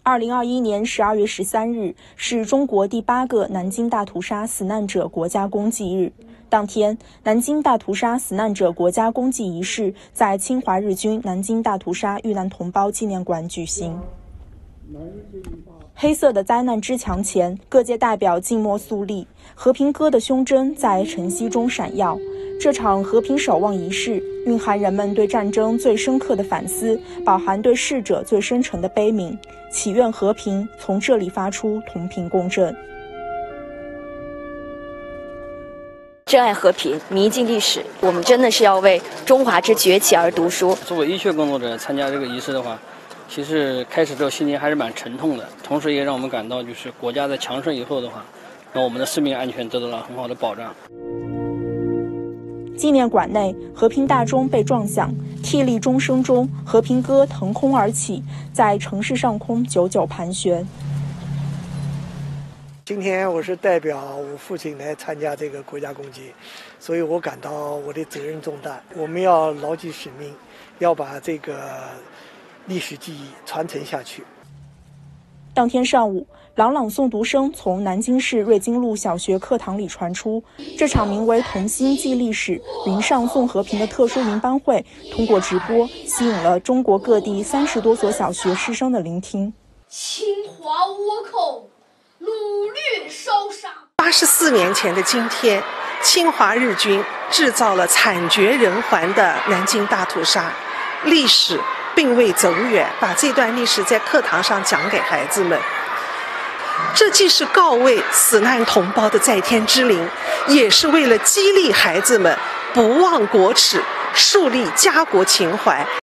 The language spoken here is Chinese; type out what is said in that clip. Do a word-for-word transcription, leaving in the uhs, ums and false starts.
二零二一年十二月十三日是中国第八个南京大屠杀死难者国家公祭日。当天，南京大屠杀死难者国家公祭仪式在侵华日军南京大屠杀遇难同胞纪念馆举行。黑色的灾难之墙前，各界代表静默肃立，和平鸽的胸针在晨曦中闪耀。这场和平守望仪式蕴含人们对战争最深刻的反思，饱含对逝者最深沉的悲悯，祈愿和平从这里发出，同频共振。 珍爱和平，弥敬历史，我们真的是要为中华之崛起而读书。 作为医学工作者参加这个仪式的话，其实开始之后心情还是蛮沉痛的，同时也让我们感到，就是国家在强盛以后的话，让我们的生命安全得到了很好的保障。 纪念馆内，和平大钟被撞响，涕泪钟声中，和平鸽腾空而起，在城市上空久久盘旋。 今天我是代表我父亲来参加这个国家公祭，所以我感到我的责任重大。我们要牢记使命，要把这个历史记忆传承下去。 当天上午，朗朗诵读声从南京市瑞金路小学课堂里传出。这场名为“同心记历史，云上颂和平”的特殊云班会，通过直播吸引了中国各地三十多所小学师生的聆听。 侵华倭寇，掳掠烧杀。 八十四年前的今天，侵华日军制造了惨绝人寰的南京大屠杀，历史并未走远，把这段历史在课堂上讲给孩子们。这既是告慰死难同胞的在天之灵，也是为了激励孩子们不忘国耻，树立家国情怀。